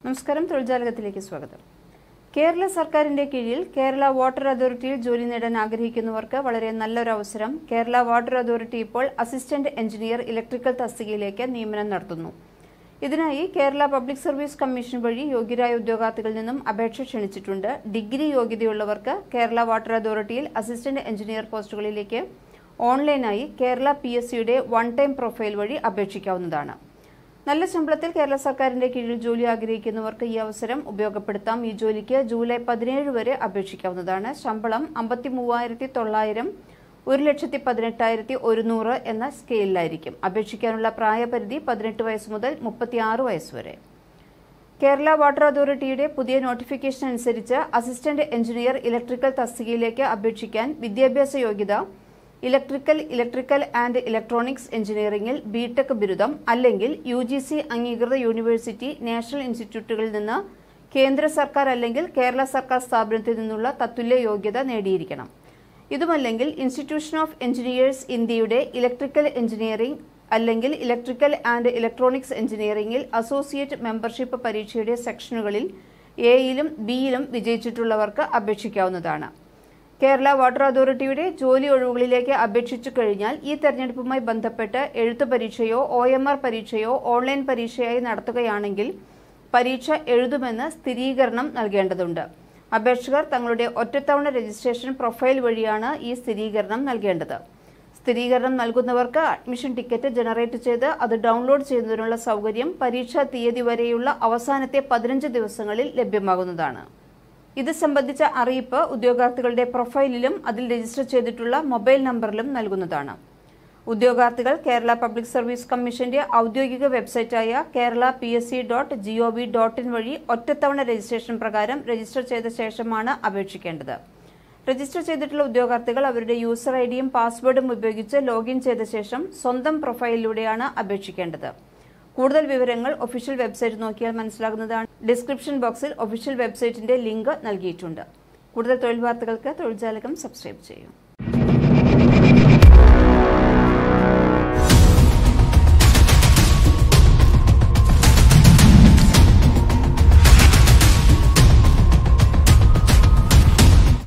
നമസ്കാരം, തൊഴിൽജാലകത്തിലേക്ക് സ്വാഗതം. കേരള സർക്കാരിന്റെ കീഴിൽ കേരള വാട്ടർ അതോറിറ്റിയിൽ ജോലി നേടാൻ ആഗ്രഹിക്കുന്നവർക്ക് വളരെ നല്ലൊരു അവസരം. കേരള വാട്ടർ അതോറിറ്റി ഇപ്പോൾ അസിസ്റ്റന്റ് എഞ്ചിനീയർ ഇലക്ട്രിക്കൽ തസ്തികയിലേക്ക് നിയമനം നടത്തുന്നു. ഇതിനായി കേരള പബ്ലിക് സർവീസ് കമ്മീഷൻ വഴി യോഗ്യരായ ഉദ്യോഗാർത്ഥികളിൽ നിന്നും അപേക്ഷ ക്ഷണിച്ചിട്ടുണ്ട്. ഡിഗ്രി യോഗ്യതയുള്ളവർക്ക് കേരള വാട്ടർ അതോറിറ്റിയിൽ അസിസ്റ്റന്റ് എഞ്ചിനീയർ പോസ്റ്റുകളിലേക്ക് ഓൺലൈനായി കേരള PSCയുടെ വൺ ടൈം പ്രൊഫൈൽ വഴി അപേക്ഷിക്കാവുന്നതാണ്. നല്ല ശമ്പളത്തിൽ കേരള സർക്കാരിന്റെ കീഴിൽ ജോലി ആഗ്രഹിക്കുന്നവർക്ക് ഈ അവസരം ഉപയോഗപ്പെടുത്താം. ഈ ജോലിക്ക് ജൂലൈ 17 വരെ അപേക്ഷിക്കാവുന്നതാണ്. ശമ്പളം 53,900, 1,18,100 എന്ന സ്കെയിലായിരിക്കും. അപേക്ഷിക്കാനുള്ള പ്രായപരിധി 18 വയസ്സ് മുതൽ 36 വയസ്സ് വരെ. കേരള വാട്ടർ അതോറിറ്റിയുടെ പുതിയ നോട്ടിഫിക്കേഷൻ അനുസരിച്ച് അസിസ്റ്റന്റ് എഞ്ചിനീയർ ഇലക്ട്രിക്കൽ തസ്തികയിലേക്ക് അപേക്ഷിക്കാൻ വിദ്യാഭ്യാസ യോഗ്യത ഇലക്ട്രിക്കൽ ആൻഡ് ഇലക്ട്രോണിക്സ് എഞ്ചിനീയറിംഗിൽ BTech ബിരുദം അല്ലെങ്കിൽ UGC അംഗീകൃത യൂണിവേഴ്സിറ്റി, നാഷണൽ ഇൻസ്റ്റിറ്റ്യൂട്ടുകളിൽ നിന്ന് കേന്ദ്ര സർക്കാർ അല്ലെങ്കിൽ കേരള സർക്കാർ സ്ഥാപനത്തിൽ നിന്നുള്ള തത്തുല്യ യോഗ്യത നേടിയിരിക്കണം. ഇതുമല്ലെങ്കിൽ ഇൻസ്റ്റിറ്റ്യൂഷൻ ഓഫ് എഞ്ചിനീയേഴ്സ് ഇന്ത്യയുടെ ഇലക്ട്രിക്കൽ എഞ്ചിനീയറിംഗ് അല്ലെങ്കിൽ ഇലക്ട്രിക്കൽ ആൻഡ് ഇലക്ട്രോണിക്സ് എഞ്ചിനീയറിംഗിൽ അസോസിയേറ്റ് മെമ്പർഷിപ്പ് പരീക്ഷയുടെ സെക്ഷനുകളിൽ Aയിലും Bയിലും വിജയിച്ചിട്ടുള്ളവർക്ക് അപേക്ഷിക്കാവുന്നതാണ്. കേരള വാട്ടർ അതോറിറ്റിയുടെ ജോലി ഒഴിവുകളിലേക്ക് അപേക്ഷിച്ചു കഴിഞ്ഞാൽ ഈ തെരഞ്ഞെടുപ്പുമായി ബന്ധപ്പെട്ട് എഴുത്തു പരീക്ഷയോ OMR പരീക്ഷയോ ഓൺലൈൻ പരീക്ഷയായി നടത്തുകയാണെങ്കിൽ പരീക്ഷ എഴുതുമെന്ന് സ്ഥിരീകരണം നൽകേണ്ടതുണ്ട്. അപേക്ഷകർ തങ്ങളുടെ ഒറ്റത്തവണ രജിസ്ട്രേഷൻ പ്രൊഫൈൽ വഴിയാണ് ഈ സ്ഥിരീകരണം നൽകേണ്ടത്. സ്ഥിരീകരണം നൽകുന്നവർക്ക് അഡ്മിഷൻ ടിക്കറ്റ് ജനറേറ്റ് ചെയ്ത് അത് ഡൗൺലോഡ് ചെയ്യുന്നതിനുള്ള സൗകര്യം പരീക്ഷാ തീയതി വരെയുള്ള അവസാനത്തെ 15 ദിവസങ്ങളിൽ ലഭ്യമാകുന്നതാണ്. ഇത് സംബന്ധിച്ച അറിയിപ്പ് ഉദ്യോഗാർത്ഥികളുടെ പ്രൊഫൈലിലും അതിൽ രജിസ്റ്റർ ചെയ്തിട്ടുള്ള മൊബൈൽ നമ്പറിലും നൽകുന്നതാണ്. ഉദ്യോഗാർത്ഥികൾ കേരള പബ്ലിക് സർവീസ് കമ്മീഷന്റെ ഔദ്യോഗിക വെബ്സൈറ്റായ kerala.psc.gov.in വഴി ഒറ്റത്തവണ രജിസ്ട്രേഷൻ പ്രകാരം രജിസ്റ്റർ ചെയ്ത ശേഷമാണ് അപേക്ഷിക്കേണ്ടത്. രജിസ്റ്റർ ചെയ്തിട്ടുള്ള ഉദ്യോഗാർത്ഥികൾ അവരുടെ യൂസർ ഐഡിയും പാസ്വേഡും ഉപയോഗിച്ച് ലോഗിൻ ചെയ്ത ശേഷം സ്വന്തം പ്രൊഫൈലിലൂടെയാണ് അപേക്ഷിക്കേണ്ടത്. കൂടുതൽ വിവരങ്ങൾ ഒഫീഷ്യൽ വെബ്സൈറ്റ് നോക്കിയാൽ മനസ്സിലാകുന്നതാണ്. ഡിസ്ക്രിപ്ഷൻ ബോക്സിൽ ഒഫീഷ്യൽ വെബ്സൈറ്റിന്റെ ലിങ്ക് നൽകിയിട്ടുണ്ട്. കൂടുതൽ തൊഴിൽ വാർത്തകൾക്ക് തൊഴിൽജാലകം സബ്സ്ക്രൈബ് ചെയ്യൂ.